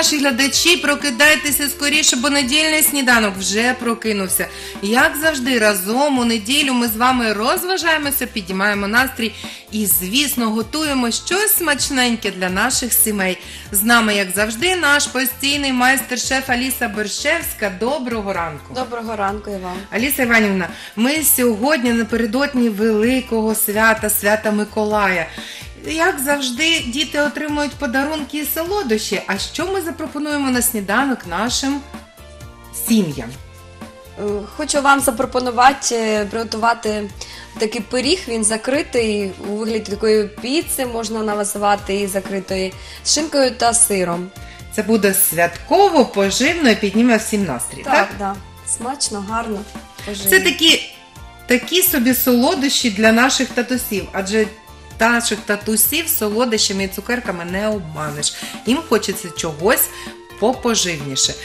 наші глядачі, прокидайтеся скоріше, бо недільний сніданок вже прокинувся. Як завжди, разом у неділю ми з вами розважаємося, підіймаємо настрій і, звісно, готуємо щось смачненьке для наших сімей. З нами, як завжди, наш постійний майстер-шеф Аліса Борщевська. Доброго ранку. Доброго ранку і вам. Аліса Іванівна, ми сьогодні напередодні великого свята, свята Миколая. Як завжди, діти отримують подарунки і солодощі. А що ми запропонуємо на сніданок нашим сім'ям? Хочу вам запропонувати приготувати такий пиріг, він закритий, у вигляді такої піци, можна називати і закритої, з шинкою та сиром. Це буде святково, поживно і підніме всім настрій, так? Так, да. Смачно, гарно, поживно. Це такі собі солодощі для наших татусів, адже наших татусів солодощами і цукерками не обманеш. Їм хочеться чогось попоживніше.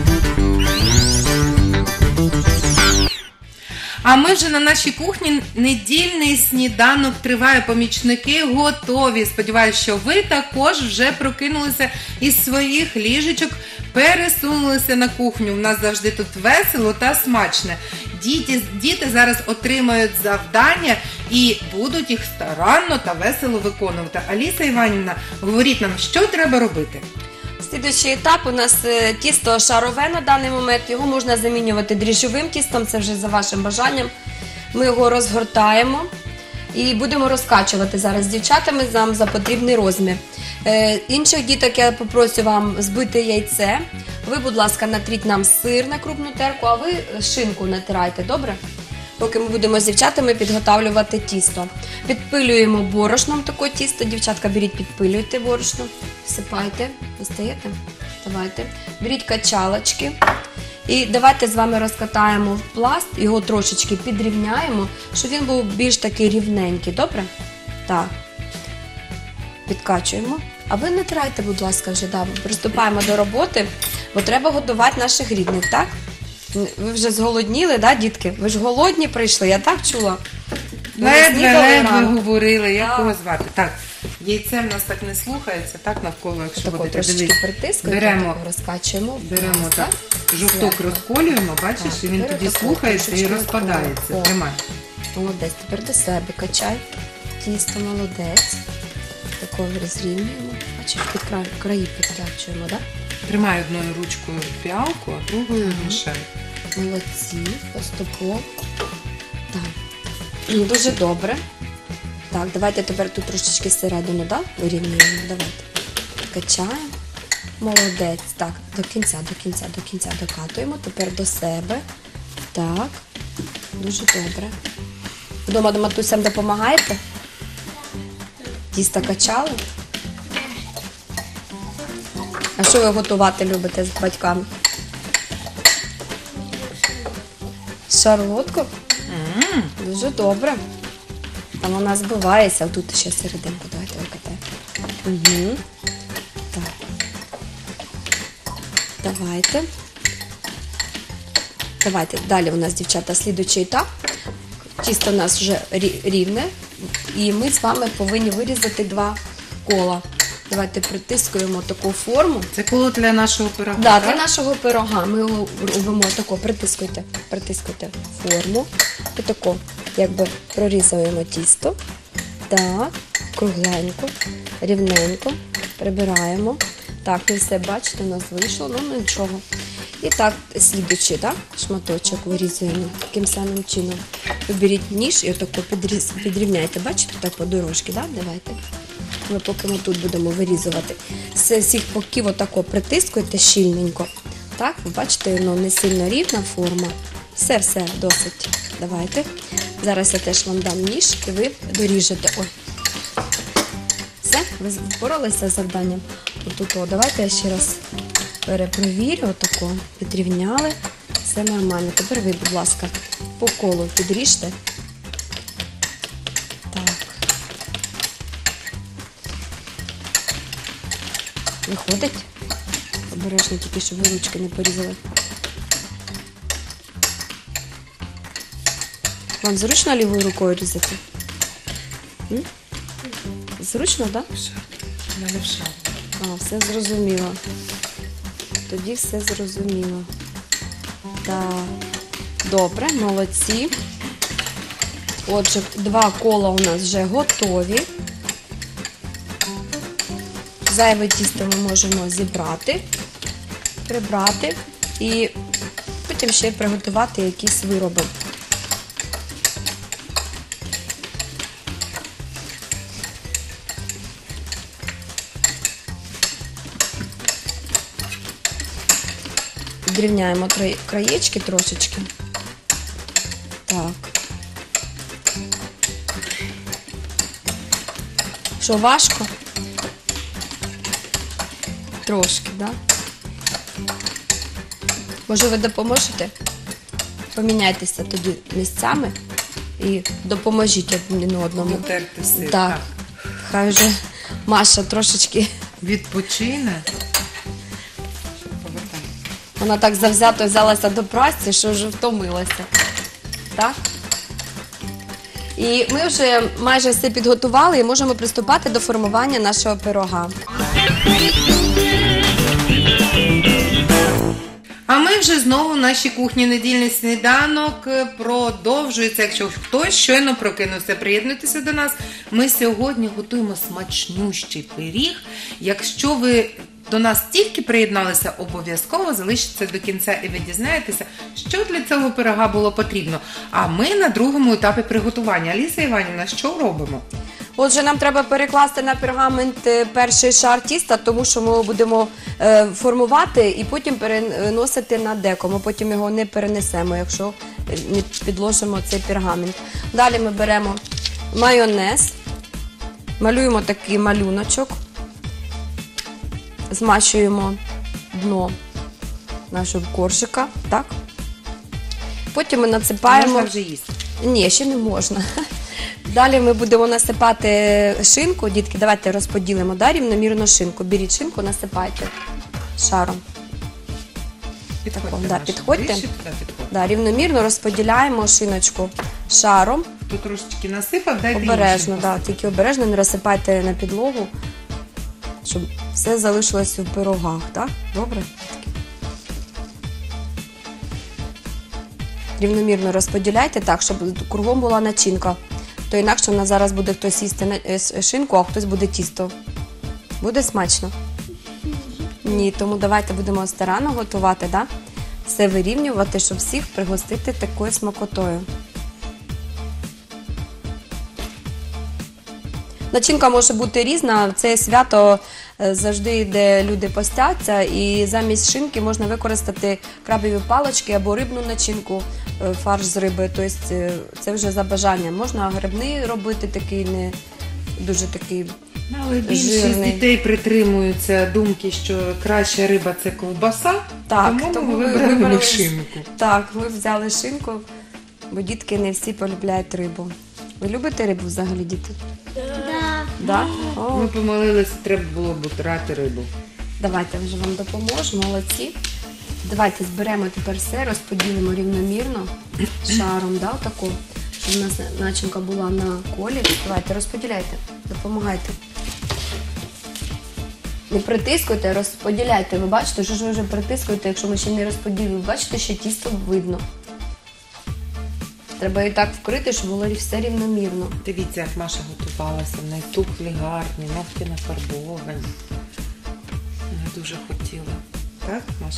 А ми вже на нашій кухні, недільний сніданок триває, помічники готові. Сподіваюсь, що ви також вже прокинулися із своїх ліжечок, пересунулися на кухню. У нас завжди тут весело та смачне. Діти зараз отримають завдання і будуть їх старанно та весело виконувати. Аліса Іванівна, говоріть нам, що треба робити? Слідуючий етап у нас тісто шарове на даний момент, його можна замінювати дріжджовим тістом, це вже за вашим бажанням. Ми його розгортаємо і будемо розкачувати зараз з дівчатами за потрібний розмір. Інших діток я попрошу вам збити яйце. Ви, будь ласка, натріть нам сир на крупну терку, а ви шинку натирайте, добре? Поки ми будемо з дівчатами підготовлювати тісто. Підпилюємо борошном таке тісто. Дівчатка, беріть, підпилюйте борошно, всипайте, достаєте, давайте. Беріть качалочки і давайте з вами розкатаємо в пласт, його трошечки підрівняємо, щоб він був більш такий рівненький, добре? Так. Підкачуємо. А ви натирайте, будь ласка, вже, да, приступаємо до роботи, бо треба годувати наших рідних, так? Ви вже зголодніли, да, дітки? Ви ж голодні прийшли, я так чула. Ледве говорили, як його звати. Так, яйце в нас так не слухається, так, навколо, якщо Тако будете трошечки дивитися. притискаємо, розкачуємо. Беремо так, жовток розколюємо, бачиш, і він тоді слухається і розпадається. Тримай. Молодець, тепер до себе качай. Тісто, молодець. Такого розрівнюємо. Бачиш, під краї підкачуємо, так? Тримай одною ручкою піалку, а другою мішай. Молодці, поступово. Так. Дуже добре. Так, давайте тепер тут трошечки всередину, да? Вирівнюємо. Давайте. Качаємо. Молодець. Так, до кінця докатуємо. Тепер до себе. Так. Дуже добре. Вдома матусям допомагаєте? Тісто качали? А що ви готувати любите з батьками? Шарлотку? Дуже добре. Там вона збивається, а тут ще серединку. Давайте викатаємо. Так. Давайте. Далі у нас, дівчата, слідуючий етап. Тісто у нас вже рівне. І ми з вами повинні вирізати 2 кола. Давайте притискуємо таку форму. Це коло для нашого пирога, да, так? для нашого пирога. Ми його робимо тако, притискуйте форму. І тако, якби прорізуємо тісто. Так, кругленько, рівненько, прибираємо. Так, не все, бачите, у нас вийшло, ну нічого. І так, слідуючий, так, шматочок вирізуємо таким самим чином. Виберіть ніж і отако підрівняйте, бачите, так по дорожці, так, давайте. Поки ми тут будемо вирізувати. З всіх боків отако притискуєте щільненько. Так, ви бачите, воно не сильно рівна форма. Все, досить. Давайте. Зараз я теж вам дам ніж і ви доріжете. Ой. Все, ви впоралися з завданням? Отут, давайте я ще раз перепровірю, отако. Підрівняли. Все нормально. Тепер ви, будь ласка, по колу підріжте. Виходить? Обережно тільки, щоб ви ручки не порізали. Вам зручно лівою рукою різати? Зручно, так? Все, не левша. Все зрозуміло. тоді все зрозуміло. Так, добре, молодці. Отже, 2 кола у нас вже готові. Зайве тісто ми можемо зібрати, прибрати і потім ще приготувати якісь вироби. Зрівняємо краєчки трошечки. Так. Що, важко? Трошки, так? Да? Може, ви допоможете? Поміняйтеся тоді місцями і допоможіть один одному. Утерти сир. Так. Хай вже Маша трошечки Відпочине. вона так завзято взялася до праці, що вже втомилася. Так? І ми вже майже все підготували і можемо приступати до формування нашого пирога. А ми вже знову в нашій кухні недільний сніданок продовжується. Якщо хтось щойно прокинувся, приєднуйтеся до нас. Ми сьогодні готуємо смачнющий пиріг. Якщо ви до нас тільки приєдналися, обов'язково залишіться до кінця і ви дізнаєтеся, що для цього пирога було потрібно. А ми на другому етапі приготування. Аліса Іванівна, що робимо? Отже, нам треба перекласти на пергамент перший шар тіста, тому що ми його будемо формувати і потім переносити на деко. Ми потім його не перенесемо, якщо не підложимо цей пергамент. Далі ми беремо майонез, малюємо такий малюночок, змащуємо дно нашого коржика, так? Потім ми насипаємо... Можна вже їсти? Ні, ще не можна. Далі ми будемо насипати шинку. Дітки, давайте розподілимо, да, рівномірно шинку. Беріть шинку, насипайте шаром. Підходьте. Да, Маша, підходьте. ближче туди підходьте. Да, рівномірно розподіляємо шиночку шаром. Тут трошечки насипав, дайте Обережно, іншим. да, тільки обережно, не розсипайте на підлогу, щоб все залишилось у пирогах, так? Добре? Рівномірно розподіляйте так, щоб кругом була начинка. То інакше в нас зараз буде хтось їсти шинку, а хтось буде тісто. Буде смачно? Ні, тому давайте будемо старанно готувати, да? Все вирівнювати, щоб всіх пригостити такою смакотою. Начинка може бути різна. В це свято завжди, де люди постяться, і замість шинки можна використати крабові палички або рибну начинку, фарш з риби. Тобто це вже за бажанням. Можна грибний робити, такий не дуже такий Але більшість жирний. дітей притримуються думки, що краща риба – це ковбаса, тому ми вибираємо вибрали шинку. Так, ви взяли шинку, бо дітки не всі полюбляють рибу. Ви любите рибу взагалі, діти? Да. О, Ми помолилися, треба було б брати рибу. давайте вже вам допоможу, молодці. Давайте зберемо тепер все, розподілимо рівномірно шаром, да, отаку, щоб у нас начинка була на колі. Давайте, розподіляйте, допомагайте. Не притискуйте, розподіляйте. Ви бачите, що ж ви вже притискуєте, якщо ми ще не розподілили. Бачите, що тісто видно. Треба і так вкрити, щоб було все рівномірно. Дивіться, як Маша готувалася, в неї тухлі гарні, ногті нафарбовані. Я дуже хотіла. Так, Маша?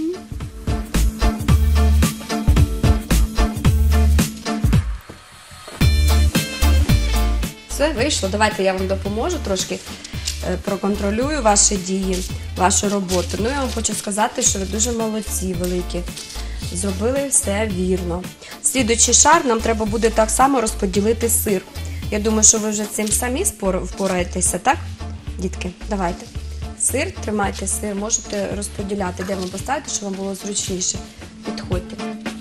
Все, вийшло. Давайте я вам допоможу трошки, проконтролюю ваші дії, вашу роботу. Ну, я вам хочу сказати, що ви дуже молодці великі. Зробили все вірно. Слідуючий шар нам треба буде так само розподілити сир. Я думаю, що ви вже цим самі впораєтеся, так? Дітки, давайте. Сир, тримайте сир, можете розподіляти, де вам поставити, щоб вам було зручніше. Підходьте.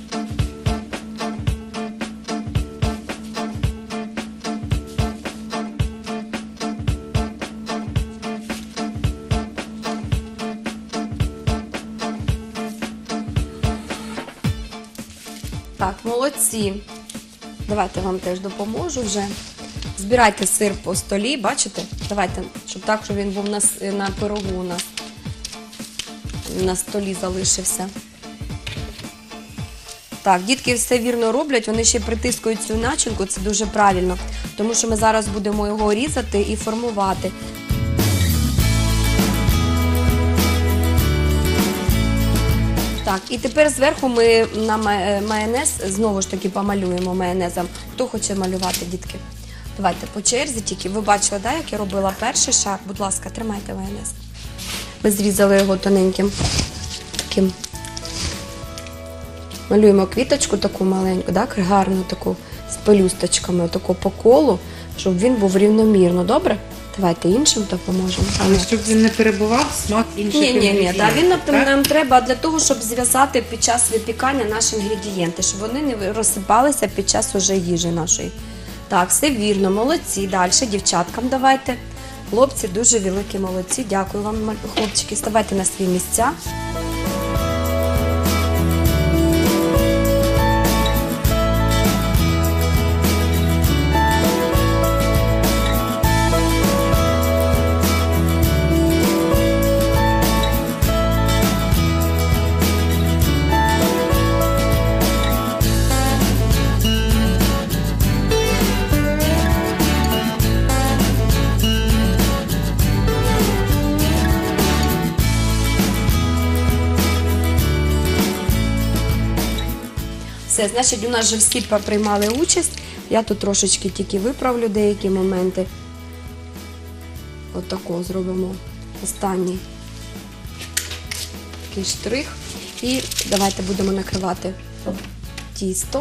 Так, молодці. Давайте вам теж допоможу вже. Збирайте сир по столі, бачите? Давайте, щоб так, щоб він був на пирогу у нас. на столі залишився. Так, дітки все вірно роблять, вони ще притискують цю начинку, це дуже правильно, тому що ми зараз будемо його різати і формувати. Так, і тепер зверху ми на майонез знову ж таки помалюємо майонезом. Хто хоче малювати, дітки? Давайте по черзі тільки. Ви бачили, да, як я робила перший шар? Будь ласка, тримайте майонез. Ми зрізали його тоненьким таким. Малюємо квіточку таку маленьку, так, гарну таку, з пелюсточками, таку по колу, щоб він був рівномірно, добре? Давайте іншим допоможемо. Але щоб він не перебував смак інших інгредієнтів. Ні, він нам треба для того, щоб зв'язати під час випікання наші інгредієнти, щоб вони не розсипалися під час уже їжі нашої. Так, все вірно, молодці. Далі дівчаткам давайте. Хлопці дуже великі молодці. Дякую вам, хлопчики. Ставайте на свої місця. Все, значить, у нас вже всі приймали участь. Я тут трошечки тільки виправлю деякі моменти. Отако зробимо останній такий штрих. І давайте будемо накривати тістом.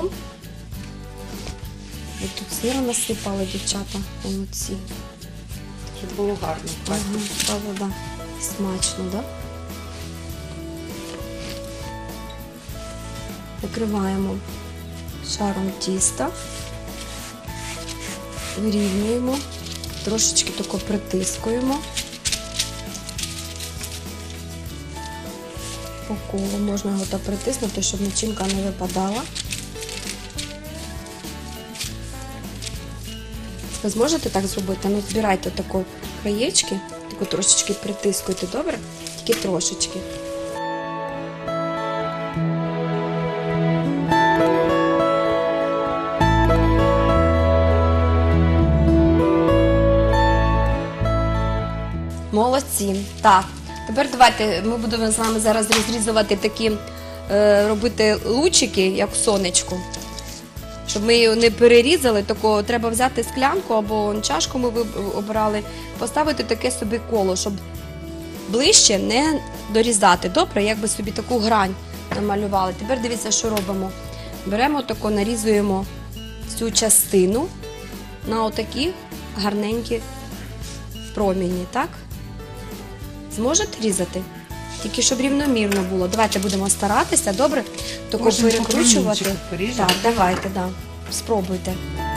Ви тут сиру насипали, дівчата, молодці. Щоб було гарно. Да. Смачно, так? Накриваємо шаром тіста, вирівнюємо, трошечки тако притискуємо. По колу можна його так притиснути, щоб начинка не випадала. Ви зможете так зробити? Ну, збирайте тако краєчки, тако трошечки притискуйте, добре? Тільки трошечки. Молодці. Так, тепер давайте ми будемо з вами зараз розрізувати такі, робити лучики, як сонечко. Щоб ми її не перерізали, тако треба взяти склянку або чашку ми обрали, поставити таке собі коло, щоб ближче не дорізати. Добре, якби собі таку грань намалювали. Тепер дивіться, що робимо. Беремо тако, нарізуємо цю частину на отакі гарненькі проміні, так? Зможете різати? Тільки щоб рівномірно було. Давайте будемо старатися, добре? Тако перекручувати. Так, давайте, да. Спробуйте.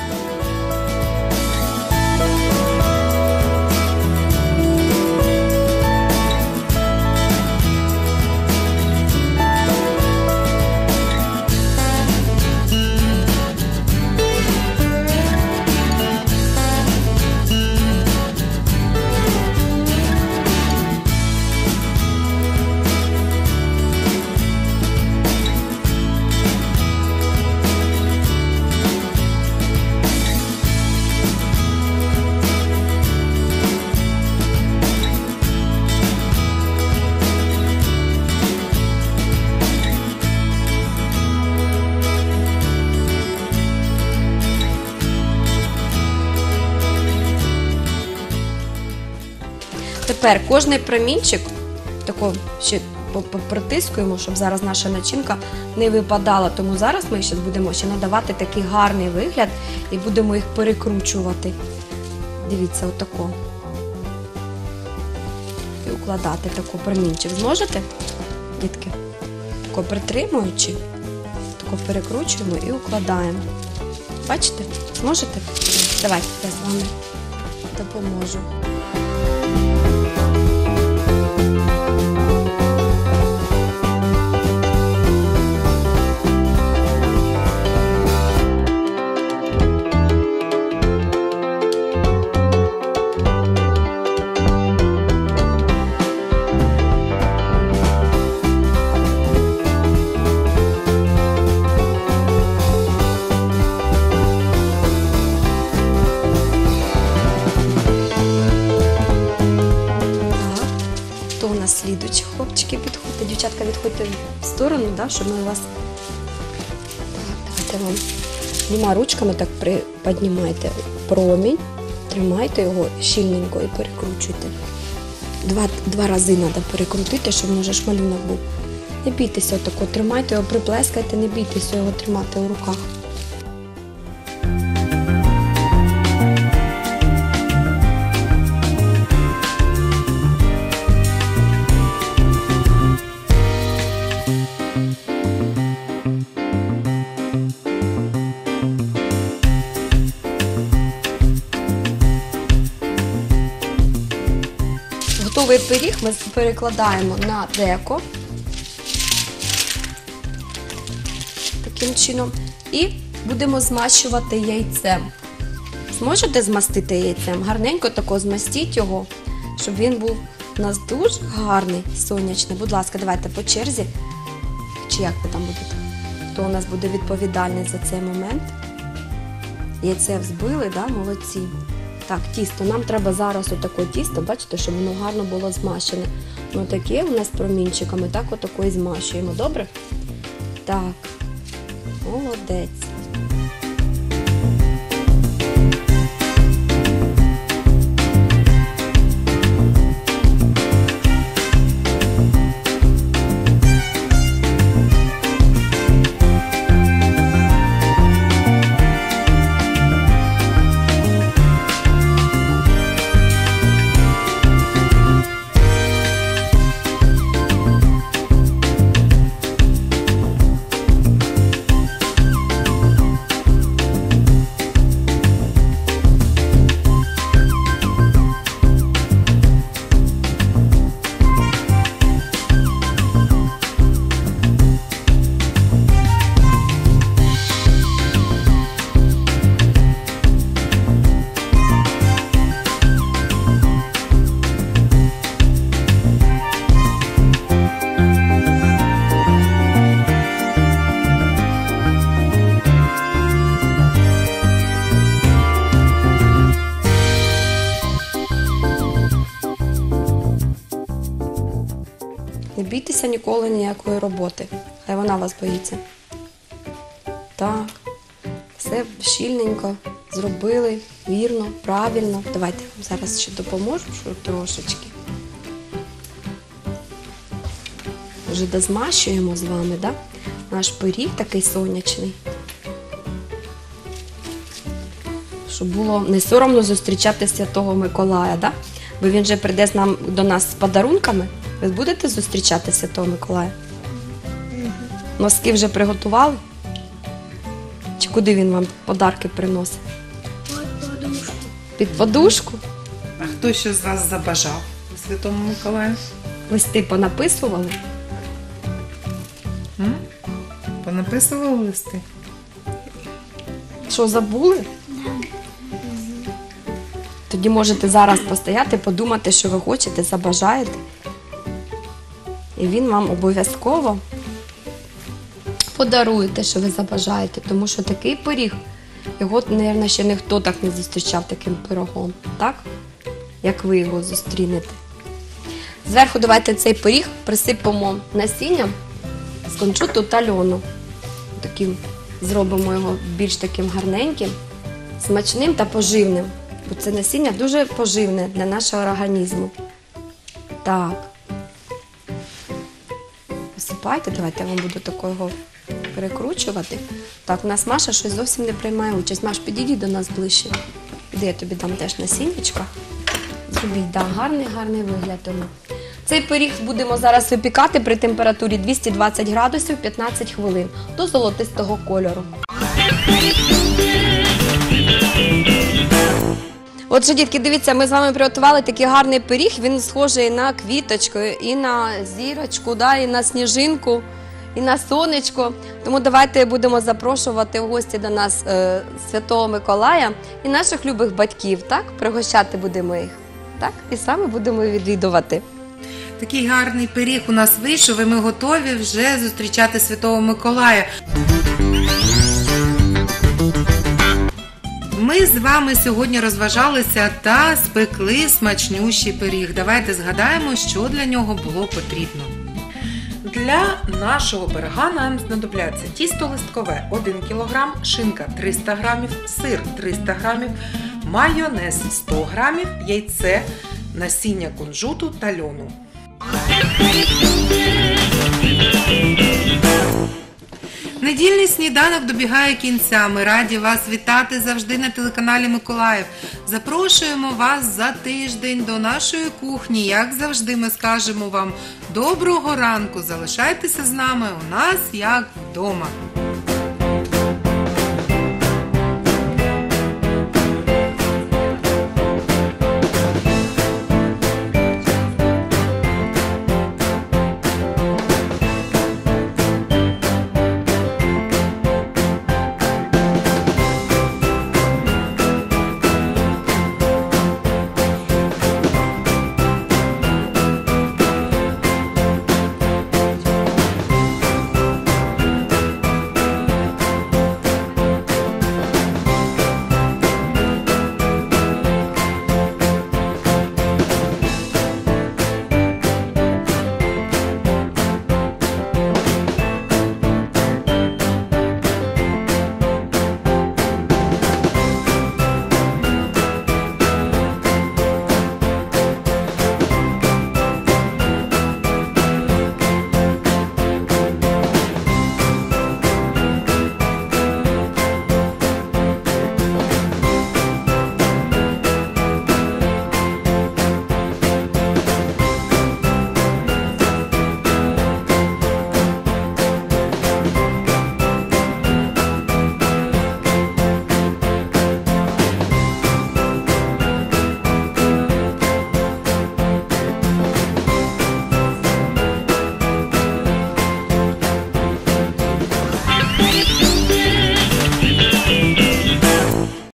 Тепер кожний промінчик тако ще притискуємо, щоб зараз наша начинка не випадала. Тому зараз ми ще будемо надавати такий гарний вигляд і будемо їх перекручувати. Дивіться, отако. І укладати тако промінчик. Зможете, дітки? Тако притримуючи, тако перекручуємо і укладаємо. Бачите? Зможете? Давайте я з вами допоможу. відштовхуйте в сторону, да, щоб ми вас... Так, давайте вам двома ручками так піднімайте промінь, тримайте його щільненько і перекручуйте. Два рази треба перекрутити, щоб може малюнок був. Не бійтеся отако, тримайте його, приплескайте, не бійтеся його тримати у руках. Готовий пиріг ми перекладаємо на деко, таким чином, і будемо змащувати яйцем. Зможете змастити яйцем? Гарненько тако змастіть його, щоб він був у нас дуже гарний, сонячний. Будь ласка, давайте по черзі. Чи як ви там будете? Хто у нас буде відповідальний за цей момент? Яйце взбили, да? Молодці. Так, тісто. Нам треба зараз отаке тісто, бачите, щоб воно гарно було змащене. Воно таке у нас промінчиками, так отако і змащуємо. Добре? Так. Молодець. Не бійтеся ніколи ніякої роботи. Хай вона вас боїться. Так. Все щільненько зробили, вірно, правильно. Давайте я вам зараз ще допоможу трошечки. Вже дозмащуємо з вами, да? Наш пиріг такий сонячний. Щоб було не соромно зустрічати Святого Миколая, да? Бо він же прийде до нас з подарунками. Ви будете зустрічати Святого Миколая? Носки вже приготували? Чи куди він вам подарки приносить? Під подушку. Під подушку? А хто ще з вас забажав Святому Миколаю? Листи понаписували? Понаписували листи? Що, забули? Тоді можете зараз постояти, подумати, що ви хочете, забажаєте. І він вам обов'язково подарує те, що ви забажаєте. Тому що такий пиріг, його, мабуть, ще ніхто так не зустрічав таким пирогом. Так? Як ви його зустрінете. Зверху давайте цей пиріг присипемо насінням з кунжуту та льону. Таким, зробимо його більш таким гарненьким, смачним та поживним. Бо це насіння дуже поживне для нашого організму. Так. Посипайте, давайте я вам буду такого перекручувати. Так, у нас Маша щось зовсім не приймає участь. Маш, підійди до нас ближче. Іди, я тобі дам теж насіннячка. Зробіть, да, гарний вигляд тому. Цей пиріг будемо зараз випікати при температурі 220 градусів 15 хвилин до золотистого кольору. Отже, дітки, дивіться, ми з вами приготували такий гарний пиріг. Він схожий на квіточку, і на зірочку, да, і на сніжинку, і на сонечко. Тому давайте будемо запрошувати в гості до нас Святого Миколая і наших любих батьків, так? Пригощати будемо їх, так? І саме будемо відвідувати. Такий гарний пиріг у нас вийшов, і ми готові вже зустрічати Святого Миколая. Ми з вами сьогодні розважалися та спекли смачнющий пиріг. Давайте згадаємо, що для нього було потрібно. Для нашого пирога нам знадобляться тісто листкове 1 кг, шинка 300 г, сир 300 г, майонез 100 г, яйце, насіння кунжуту та льону. Недільний сніданок добігає кінця. Ми раді вас вітати завжди на телеканалі Миколаїв. Запрошуємо вас за тиждень до нашої кухні. Як завжди, ми скажемо вам доброго ранку. Залишайтеся з нами, у нас як вдома.